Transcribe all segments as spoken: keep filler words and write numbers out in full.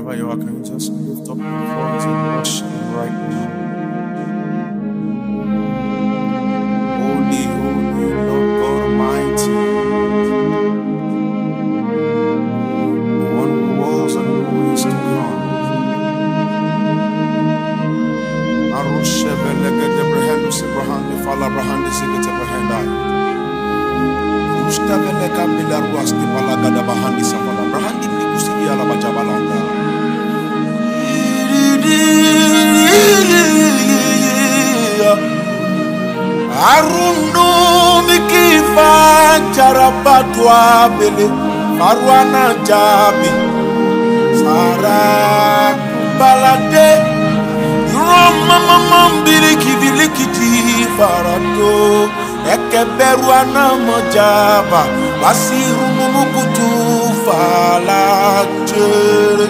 Wherever you are, can you just lift up your voice and worship Him right now? Holy, holy, Lord God Almighty, the one who was and who is to come. Arushebelegede brehendo sebrahande fala brahande sigete brehendai. Ushtabeleka bilaruas di palagada bahandi safala brahandi bikusi ala bajabalanda. Arundu mikifa charapatwa bele marwana jabi sara balade roma mambiri kivilikiti farato ekeberwana mojaba basiru mumukutu falachere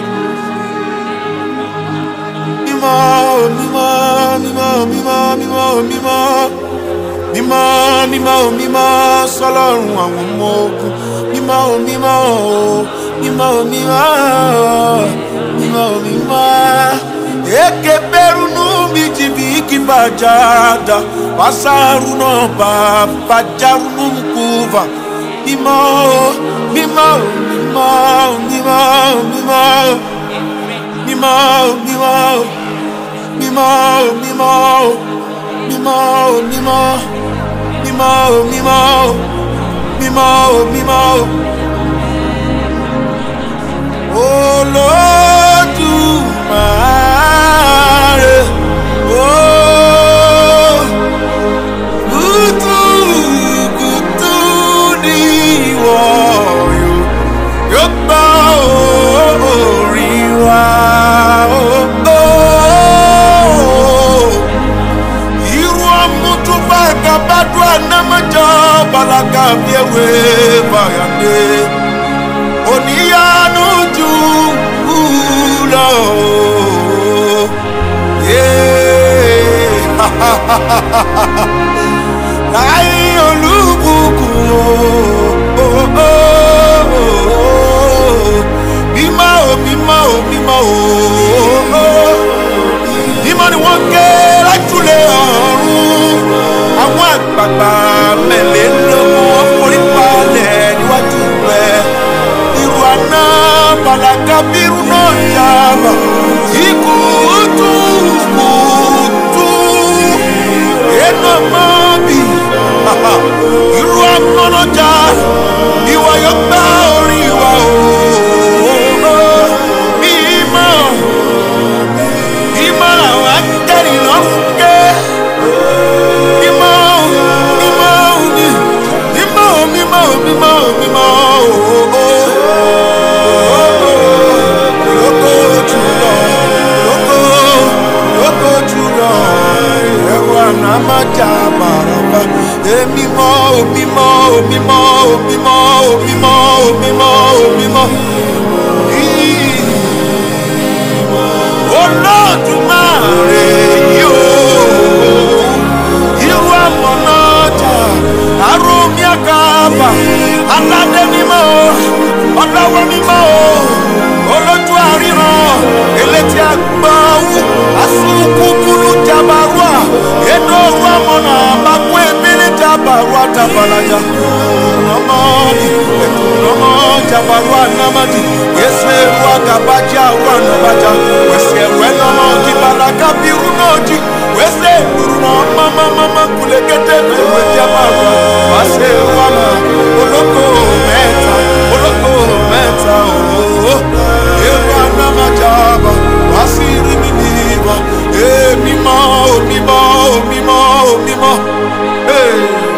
mimo mimo mimo mimo mimo mimo Mimo, mimo, mimo, Ọlọ́run àwọn ọmọ ogun. Mimo, mimo, mimo, mimo, mimo, mimo. Eke berunu bijibi kibajada, pasaruna ba pajarunu mkuva. Mimo, mimo, mimo, mimo, mimo, mimo, mimo, mimo, mimo. Mimo, mimo, mimo, mimo, mimo, mimo. Olódùmarè, oh, kùtùkùtù ni ìwọ yóò gbọ́ orí wa. Kabadwa namaja balaka biewe bayande oniyanu jula yeah ai olubuku oh oh bima o bima o bima o bima ni wọ́n ké lájúlé ọ̀run àwọn àgbààgbà mẹ́lẹ̀ lọ́wọ́ foríbalẹ̀ níwájú rẹ̀ irú àná bàlágà bírú náà yára ikú tú kùtù iná mọ́ bí irú amọ́nọ́jà ìwà yóò gbá orí wa o mímọ́ mímọ́ àwọn akẹ́rì lọ́rùn ké. Mimo, mimo, oh, oh, loco, chulo, loco, loco, chulo, ewana majabaraba, eh, mimo, mimo, mimo, mimo, mimo, mimo, mimo, Olódùmarè yo, iwa monaja, arumi akaba. Aládé mímọ́, ọlọ́wọ́ mímọ́, olójú àríran, elétí àgbáwú, asúnkúkúrú jabarua, èdè òru àmọ́nà àbákú ebílí jabarua tabalaja. Ọmọdé, ọmọ jabarua namadi, yẹsẹ̀ ẹ̀rọ agabaja àwọn ànàbàjá, wẹ̀sẹ̀ ẹ̀rọ ẹ̀nàmọ́ kíbalaka bírú náà jí, wẹ̀sẹ̀ ẹ̀rọ náà mọ́mọ́mọ́mọ́ kúlẹ̀kẹ́tẹ́ bẹ̀rẹ̀ jabarua, wàṣẹ̀ ẹ̀rọ àmọ́. Olóko mẹ́ta, olóko mẹ́ta, ooo. Èrò anamajaba, wá sí rí mi níbà. Ee mímọ́, mímọ́, mímọ́, mímọ́. Ee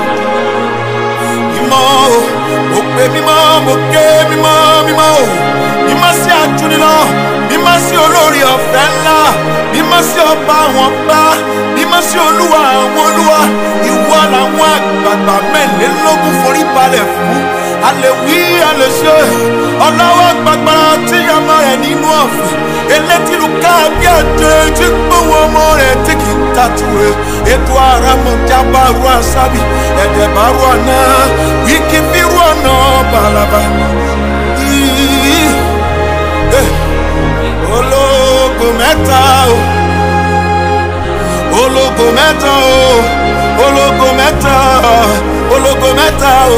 mímọ́, mo pè mímọ́, mo ké mímọ́, mímọ́. Mímọ́ sí àjùnilọ́, mímọ́ sí olórí ọ̀fẹ́ ńlá, mímọ́ sí ọba àwọn ọba, mímọ́ sí olúwa àwọn olúwa. Ìwọ làwọn àgbààgbà mẹ́lẹ́lógún forí balẹ̀ fún. A lè wí, a lè ṣe, ọlọ́wọ́ gbàgbára tí yàmọ́ rẹ̀ nínú ọ̀fìn. Elétìlú káàbí àjẹ́ tí gbówó ọmọ rẹ̀ tí kì í tàtúwé. Ètò ara mọ̀ jábàrú àṣàbí, ẹ̀dẹ̀ bàrú àná, wíkí bírú ọ̀nà bàlàbà. mẹ́ta o, ológo mẹ́ta o, ológo mẹ́ta, ológo mẹ́ta o.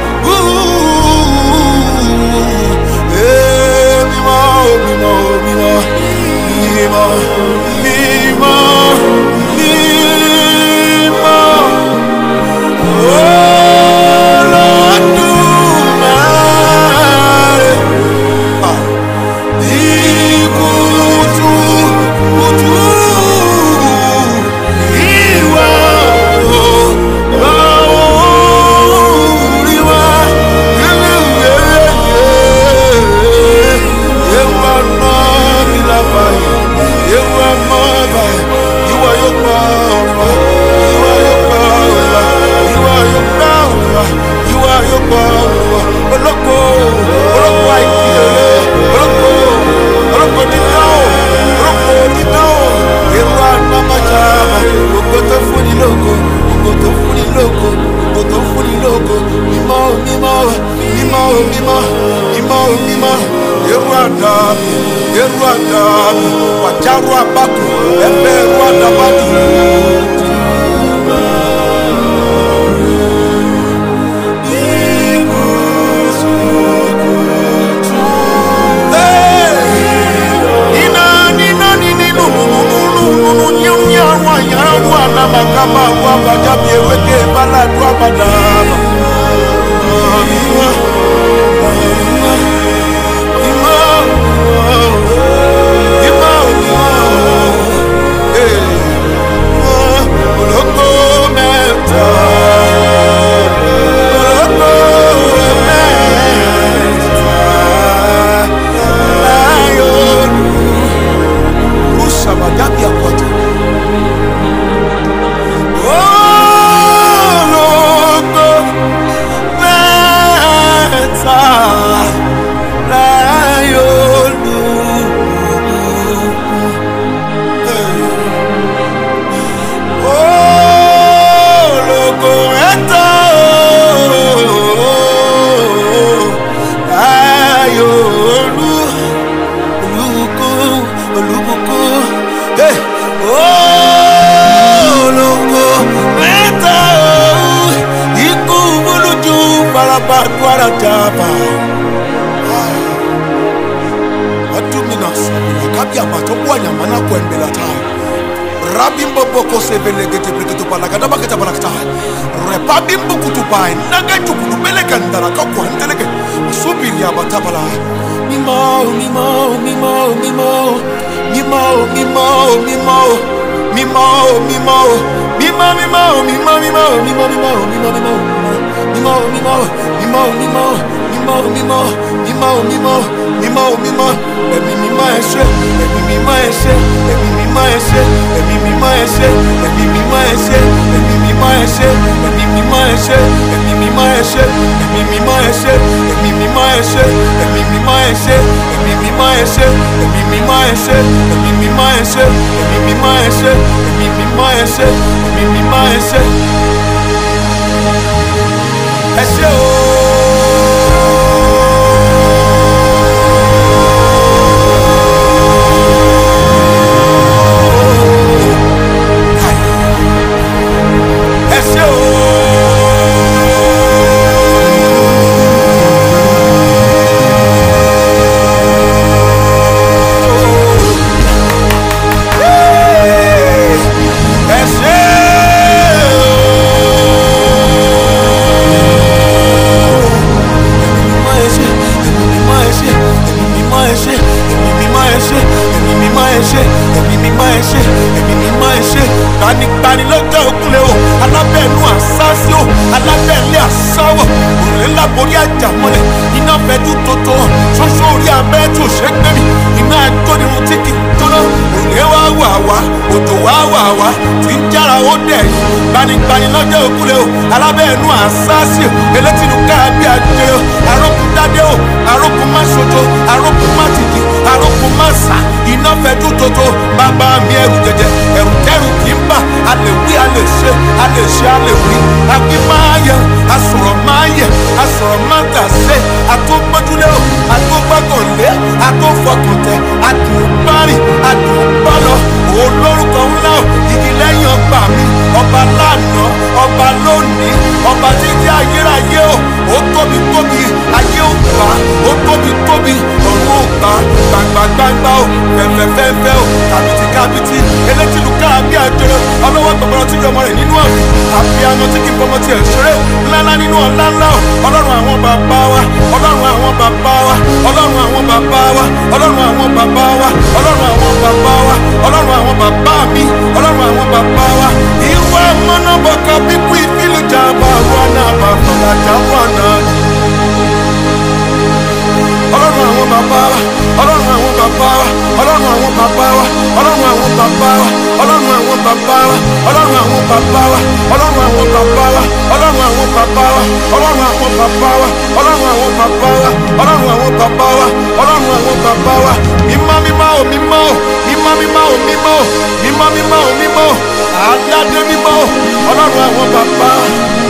Ee mímọ́ mímọ́ mímọ́ mímọ́ mímọ́ mímọ́. Olódùmarè ìkùtù kùtù ìwà òríwá ewa náà mi lábàáyé ewa mọ́ báyìí ìwà yóò gbà ọ̀rọ̀ ìwà yóò gbà ọ̀rọ̀ ìwà yóò gbà ọ̀rọ̀ ìwà yóò gbà ọ̀rọ̀ olóko olóko àìkíyèlé olóko olóko dídá o olóko dídá o èrò ànámájà ògo tó fún ni lógo ògo tó fún ni lógo ògo tó fún ni lógo mímọ́ mímọ́ mímọ́ mímọ́ mímọ́ mímọ́ èrò àdàbí èrò àdàbí wàjárò àbákù ẹgbẹ́ èrò àdàbàdì. Makama wa bajabi eweke bala dua badama. Ima, ima, ima, ima, eh, ológo mẹ́ta, ológo mẹ́ta, Lion, usabajabi akwato. Para japa atuminas akabia matobwanya mana kwembela tai rabimbo boko sebelegete breketo palagada bakata balakata repabimbo kutupai nagatu kutubeleka ndara kakwa nteleke subiria batabala mimo mimo mimo mimo mimo mimo mimo mimo mimo mimo mimo mimo mimo mimo mimo mimo mimo Mimo, mimo, mimo, mimo, mimo, mimo, mimo, mimo, mimo, mimo, ẹ̀mí mímọ́ ẹ ṣé, ẹ̀mí mímọ́ ẹ ṣé, ẹ̀mí mímọ́ ẹ ṣé, ẹ̀mí mímọ́ ẹ ṣé, ẹ̀mí mímọ́ ẹ ṣé, ẹ̀mí mímọ́ ẹ ṣé, ẹ̀mí mímọ́ ẹ ṣé, ẹ̀mí mímọ́ ẹ ṣé, ẹ̀mí mímọ́ ẹ ṣé, ẹ̀mí mímọ́ ẹ ṣé, ẹ̀mí mímọ́ ẹ ṣé, ẹ̀mí mímọ́ ẹ ṣé, ẹ̀mí mímọ́ ẹ ṣé, ẹ̀mí mímọ́ ẹ ṣé, ẹ̀mí mímọ́ ẹ ṣé, ẹ̀mí mímọ́ ẹ ṣé, ẹ̀mí mímọ́ ẹ ṣé. Ẹ ṣé o. Ẹ ṣé o. Ẹ ṣé. Tani lọ́jọ́ òkúlẹ̀ o, alábẹ́ẹ̀nú àṣáṣí o, alábẹ́ẹ̀lẹ́ àṣáwọ̀, òrùlé láborí àjàmọ́lẹ̀, iná fẹ́jú tótó hàn, ṣoṣo orí abẹ́ tí ò ṣe gbé mi, iná ajónirun tí kì í jóná, òrùlé wá wà wá, òjò wá wà wá, tí ń jára ó dẹ̀ yìí, gbanigbani lọ́jọ́ òkúlẹ̀ o, alábẹ́ẹ̀nú àṣáṣí o, elétìnú káàbí àjẹ o, arókùn dádé o, arókùn má ṣojo, arókùn má tìkì, arókùn má sà, iná fẹ́jú tótó, bàbá mi ẹrù jẹjẹ, ẹrù kẹrù kì í bá, a lè wí, a lè ṣe, a lè ṣe, a lè wí. Àbí máa yẹ, asọ̀rọ̀ máa yẹ, asọ̀rọ̀ máa tà sé, àtúgbójúlé o, àtúgbọ́kànlé, àtúfọkàntẹ̀, àdùnbárìn, àdùnbọ́lọ̀, olórúkọ ńlá o, igi lẹ́yìn ọgbà mi, ọba lánàá, ọba lónìí, ọba títí ayérayé o, ó tóbi tóbi, ayé ò gbà, ó tóbi tóbi, ọ̀run ò gbà, gbàgbàgbàgbà o, fẹ́fẹ́fẹ́fẹ́ o, kàbìtì kàbìtì, elétìlú káàbí àjọyọ̀, ọlọ́wọ́ gbọ̀gbọ̀rọ̀ tí yọmọ rẹ̀ nínú ọ̀rẹ́, àbí àná tí kì í fọmọ tiẹ̀ ṣeré, ńláńlá nínú ọ̀láńlá o, ọlọ́run àwọn bàbá wa, ọlọ́run àwọn bàbá wa, ọlọ́run àwọn bàbá wa, ọlọ́run àwọn bàbá wa, ọlọ́run àwọn bàbá wa, ọlọ́run àwọn bàbá mi, ọlọ́run àwọn bàbá wa, ìwà mọ́nàbọ̀kà bíkú ìfìlú jàmbá wọn náà bàbá làjà náà. Ọlọ́run àwọn bàbá wa, ọlọ́run àwọn bàbá wa, ọlọ́run àwọn bàbá wa, ọlọ́run àwọn bàbá wa, ọlọ́run àwọn bàbá wa, ọlọ́run àwọn bàbá wa, ọlọ́run àwọn bàbá wa, ọlọ́run àwọn bàbá wa, ọlọ́run àwọn bàbá wa, ọlọ́run àwọn bàbá wa, ọlọ́run àwọn bàbá wa, ọlọ́run àwọn bàbá wa, mímọ́ mímọ́ ò mímọ́ ò, mímọ́ mímọ́ ò mímọ́ ò, mímọ́ mímọ́ ò mímọ́ ò, aládé mímọ́ ò, ọlọ́run àwọn bàbá wa.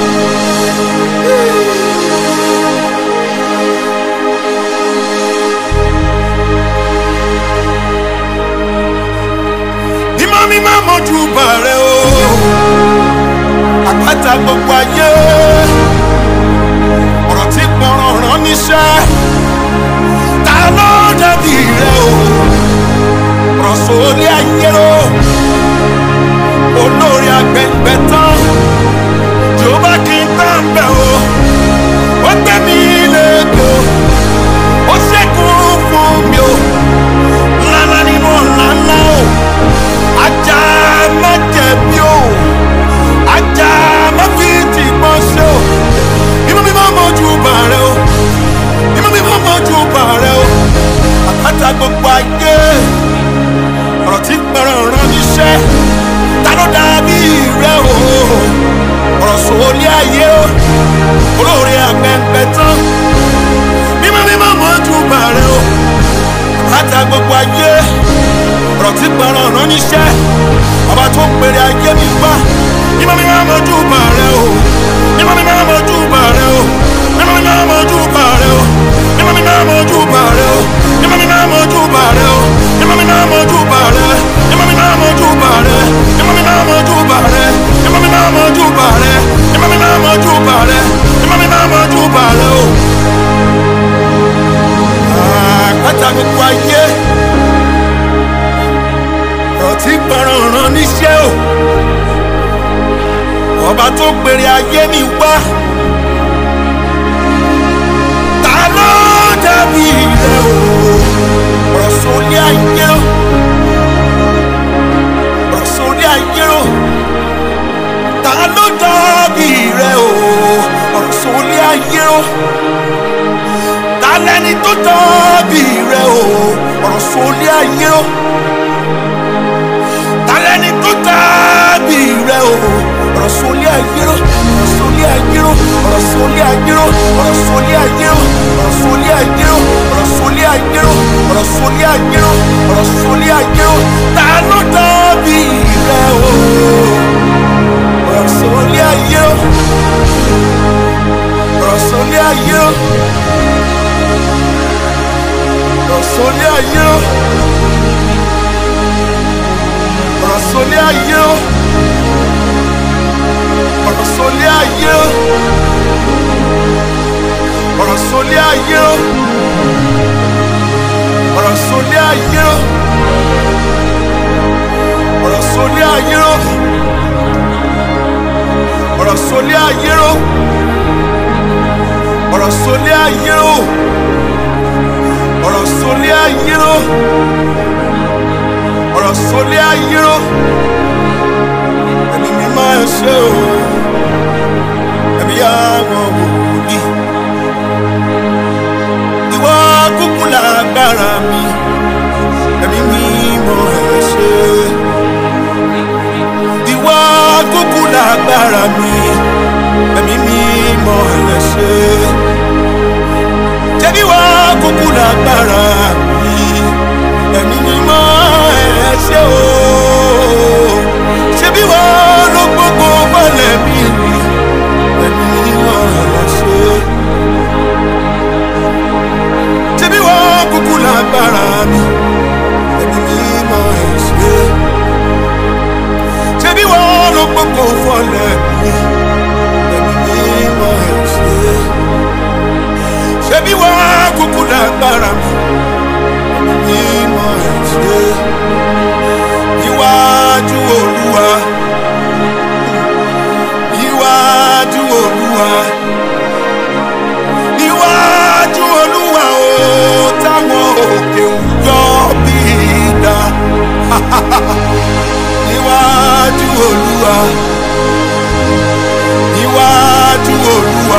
Mi máa mọ̀jú bàrẹ̀ o, àpáta gbogbo ayé, ọ̀rọ̀ tí pọ̀rọ̀ rán níṣẹ́, ta ló dàbí rẹ o, ọ̀rọ̀ sórí ayé o, olórí agbẹ̀gbẹ̀ tán, jọba kí n tán bẹ̀ o, ó gbé mi lékè o, ó ṣẹ́gun fún mi o, ńláńlá nínú ńláńlá o. Ajá má jẹ̀bi o, ajá má fi tìbọn ṣe o, mímọ́ mímọ́ mọ́jú bàrẹ̀ o, mímọ́ mímọ́ mọ́jú bàrẹ̀ o, àpáta gbogbo ayé, ọ̀rọ̀ tí pẹ̀rẹ̀ rán níṣẹ́, ta ló dàbí rẹ o, ọ̀rọ̀ sórí ayé o, olóore àgbẹ̀ǹgbẹ̀ tán, mímọ́ mímọ́ mọ́jú bàrẹ̀ o, àpáta gbogbo ayé, ọ̀rọ̀ tí pẹ̀rẹ̀ rán níṣẹ́, ọba tó ń pèrè ayé mi wá, mímọ́ mímọ́ mọ́jú bàrẹ̀ o, mímọ́ mímọ́ mọ́jú bàrẹ̀ o, mímọ́ mímọ́ mọ́jú bàrẹ̀ o, mímọ́ mímọ́ mọ́jú bàrẹ̀ o, mímọ́ mímọ́ mọ́jú bàrẹ̀ o, mímọ́ mímọ́ mọ́jú bàrẹ̀, mímọ́ mímọ́ mọ́jú bàrẹ̀, mímọ́ mímọ́ mọ́jú bàrẹ̀, mímọ́ mímọ́ mọ́jú bàrẹ̀, mímọ́ mímọ́ mọ́jú bàrẹ̀, mímọ́ mímọ́ mọ́jú bàrẹ̀ o. Àpáta gbogbo ayé, ọtí gbọ́ràn ràn níṣẹ́ o, ọba tó pèrè ayé mi wá, ta ló dàbí rẹ o, ọ̀rọ̀ sórí ayé o, ọ̀rọ̀ sórí ayé o, ta ló dàbí rẹ o, ọ̀rọ̀ sórí ayé o, ta lẹni tó dàbí rẹ o, ọ̀rọ̀ sórí ayé o. Talẹ́ni tó dàbí rẹ o, ọ̀rọ̀ sórí ayé o, ọ̀rọ̀ sórí ayé o, ọ̀rọ̀ sórí ayé o, ọ̀rọ̀ sórí ayé o, ọ̀rọ̀ sórí ayé o, ọ̀rọ̀ sórí ayé o, ọ̀rọ̀ sórí ayé o, ọ̀rọ̀ sórí ayé o, ta ló dàbí rẹ o, ọ̀rọ̀ sórí ayé o, ọ̀rọ̀ sórí ayé o, ọ̀rọ̀ sórí ayé o. Ọ̀rọ̀ sórí ayé o, ọ̀rọ̀ sórí ayé o, ọ̀rọ̀ sórí ayé o, ọ̀rọ̀ sórí ayé o, ọ̀rọ̀ sórí ayé o, ọ̀rọ̀ sórí ayé o, ọ̀rọ̀ sórí ayé o, ọ̀rọ̀ sórí ayé o. Ọ̀rọ̀ sórí ayé o, ẹ̀mí mi máa ń ṣe o, ẹ̀mí àwọn wòlíì, ìwọ kúkú lágbára mi, ẹ̀mí mi mọ̀ ẹ́ ṣe, ìwọ kúkú lágbára mi, ẹ̀mí mi mọ̀ ẹ́ ṣe, ṣebí ìwọ kúkú lágbára mi, ẹ̀mí mi mọ̀ ẹ́ ṣe o, ṣebí ṣebí wọ́n ló gbogbo wọlé mi rí ẹ̀mí wọ́n ṣe. ṣebí wọ́n kúkú lágbára mi ẹ̀mí mímọ́ ẹ̀ ṣe. ṣebí wọ́n ló gbogbo wọlé mi ẹ̀mí mímọ́ ẹ̀ ṣe. ṣebí wọ́n kúkú lágbára mi ẹ̀mí mímọ́ ẹ̀ ṣe. Níwájú Olúwa, níwájú Olúwa, níwájú Olúwa o táwọn òkè ń yọ bí idà. Níwájú Olúwa, níwájú Olúwa,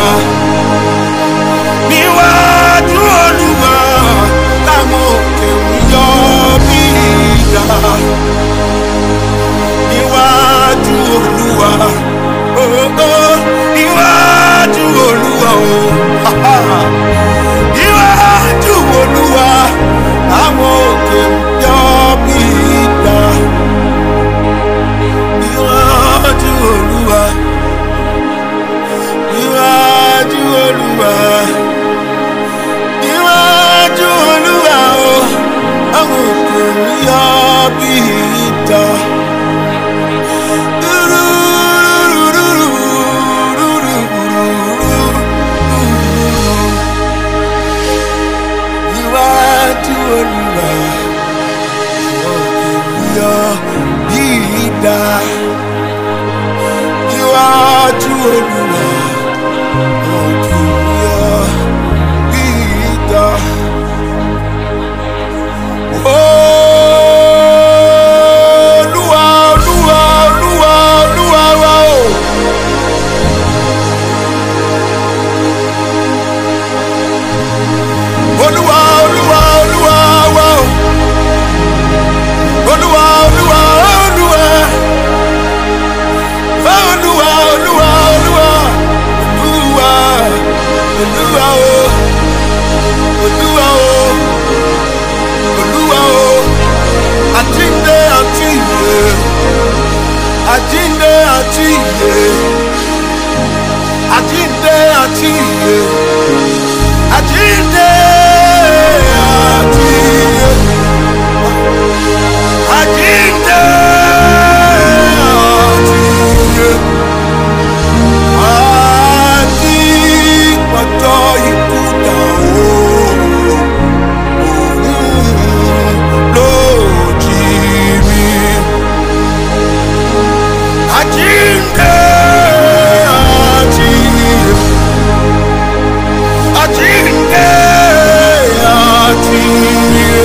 níwájú Olúwa táwọn òkè ń yọ bí idà. Níwájú Olúwa, oh oh, níwájú Olúwa o, níwájú Olúwa, àwọn òkè yọ bí idà. Níwájú Olúwa, níwájú Olúwa, níwájú Olúwa o, àwọn òkè yọ bí idà. Níwájú Olúwa, òkè yọ bí idà. Olúwa, Olúwa, Olúwa, Olúwa wa o. Olúwa, Olúwa, Olúwa wa o. Olúwa, Olúwa, Olúwa. Olúwa, Olúwa, Olúwa. Olúwa, Olúwa o. Olúwa o. Olúwa o. Àjíǹde àti ìyè. Àjíǹde àti ìyè. Àjíǹde àti ìyè. Àjíǹde àti ìyè. Àjíǹde àti ìyè. Àti ọjọ́ ikú dà o. Òun ló jí mi. Àjíǹde àti ìyè. Àjíǹde àti ìyè.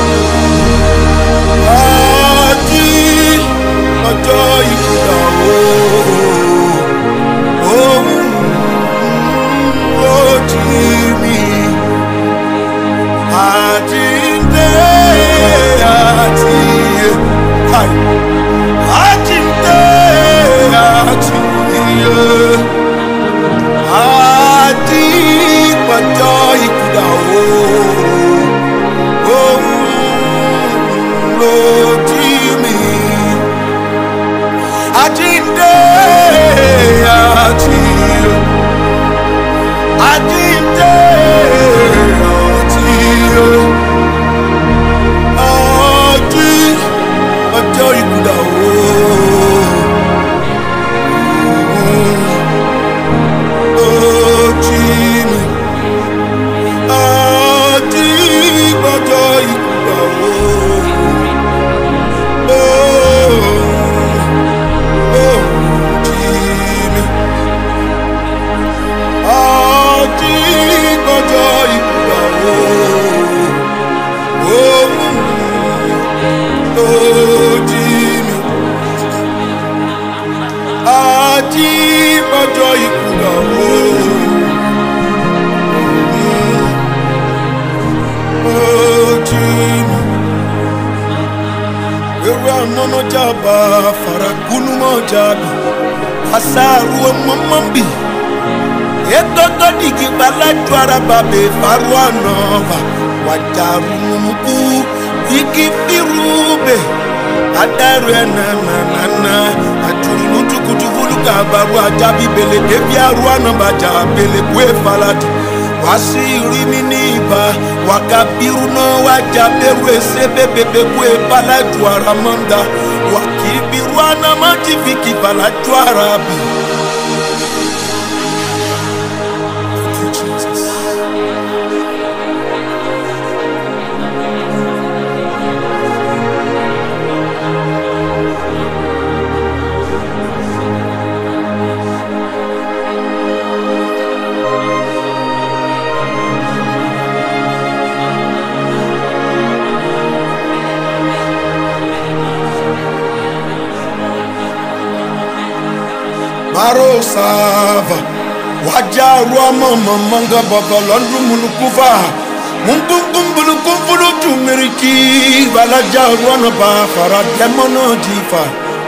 Àti ọjọ́ ikú dà o. Òun ló jí mi. Àjíǹde àti ìyè. Àjíǹde àti ìyè. Àti ọjọ́ ikú dà o. Òun ló jí mi. Àjíǹde àti ìyè. Àjíǹde àti ìyè. Àti ọjọ́ ikú dà o. Ó jí mi. Àti ọjọ́ ikú dà o. Ó ó jí mi. Àti ọjọ́ ikú dà o. Ó ó jí mi. Àti ọjọ́ ikú dà o. Ó jí mi. Eru anono jaba farakunu mojabi asaru mamambi etoto digi bala juara babe faru anova wajaru muku iki firube adaru na na na na turinu tukutu vuluka baru ajabi bele debi aruana baja bele kwe falati wasi rimi ni iba wakabiru no wajaberu esebebebe kwe balaju aramanda wakibiru anamati viki balaju arabi. Maro sava wajaru mama manga baba landu mulukuva mumbum bulukum bulu tumiriki wala jaru na ba fara demono difa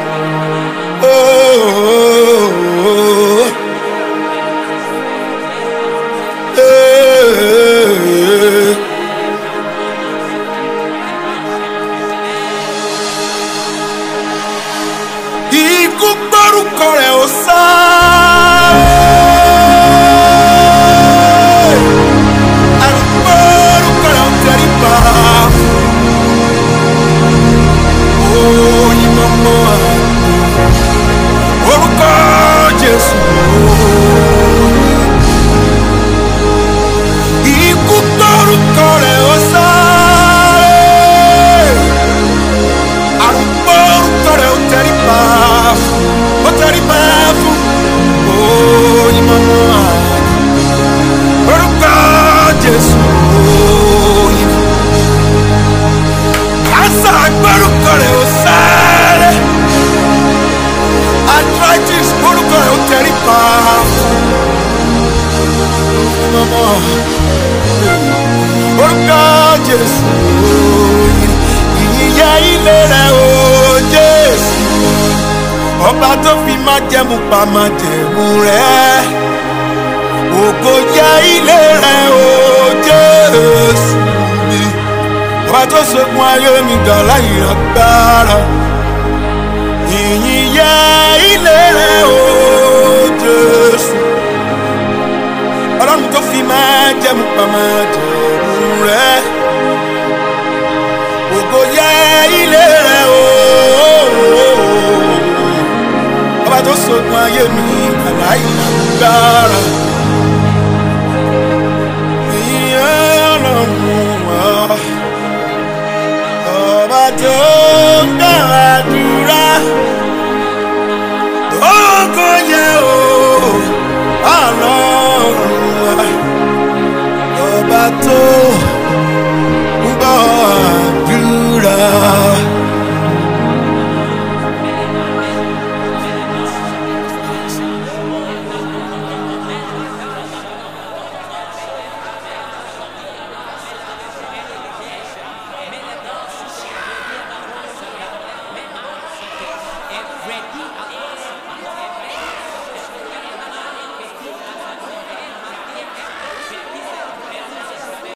oh eh iku baru kore osa aru baru kore otaripa oh imamo oruko Jesu iku baru kore osa aru baru kore otaripa otaripa oh imamo oruko Jesu asa baru kore osa arthritis oruko otaripa imamo oruko Jesu iya ilere o Jesu ọba tó fi májẹ̀mú pa májẹ̀mú rẹ̀ ògo yẹ ilé rẹ̀ o Jésù mi ọba tó ṣẹ́gun ayé mi dà láì agbára ìyìn yẹ ilé rẹ̀ o Jésù ọlọ́run tó fi májẹ̀mú pa májẹ̀mú rẹ̀ ògo yẹ ilé rẹ̀ o ọba tó ṣẹ́gun ayé mi dà láì agbára.